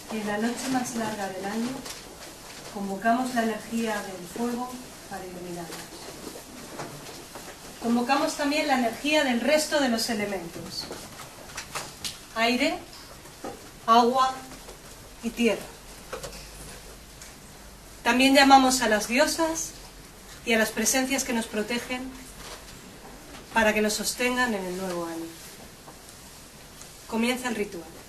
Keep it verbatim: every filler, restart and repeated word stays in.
En la noche más larga del año, convocamos la energía del fuego para iluminarnos. Convocamos también la energía del resto de los elementos: aire, agua y tierra. También llamamos a las diosas y a las presencias que nos protegen para que nos sostengan en el nuevo año. Comienza el ritual.